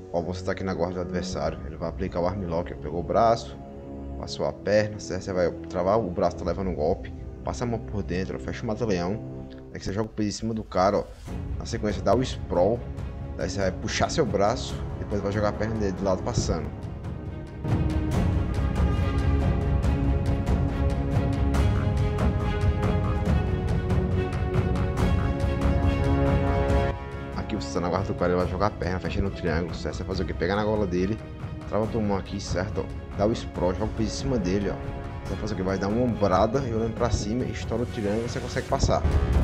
Ó, você tá aqui na guarda do adversário, ele vai aplicar o armlock, pegou o braço, passou a perna, certo? Você vai travar o braço, tá levando um golpe, passa a mão por dentro, ó, fecha o mata-leão, aí você joga o peso em cima do cara, ó. Na sequência dá o sprawl, daí você vai puxar seu braço, depois vai jogar a perna dele do lado passando. Aqui você tá na guarda do cara, ele vai jogar a perna, fechando o triângulo, certo? Você vai fazer o que? Pegar na gola dele, trava tua mão aqui, certo? Ó. Dá o sprawl, joga o peso em cima dele, ó. Você vai fazer o que? Vai dar uma ombrada e olhando pra cima, estoura o triângulo e você consegue passar.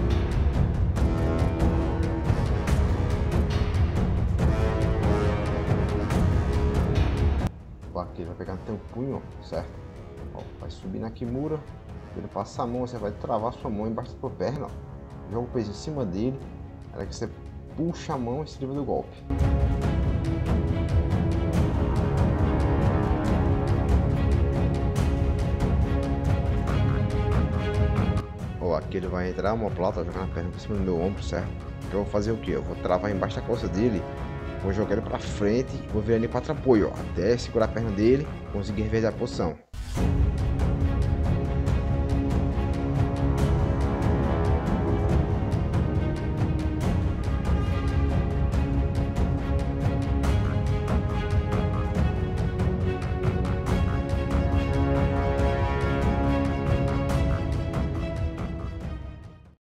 Aqui ele vai pegar no teu punho, ó, certo? Ó, vai subir na Kimura, ele passa a mão, você vai travar sua mão embaixo da tua perna, ó. Joga o peso em cima dele, aí que você puxa a mão e se livra do golpe. Ó, aqui ele vai entrar uma plata, jogar na perna por cima do meu ombro, certo? Então eu vou fazer o que? Eu vou travar embaixo da costa dele, vou jogar ele pra frente, vou virar ele 4 apoio, ó, até segurar a perna dele, conseguir reverter a posição.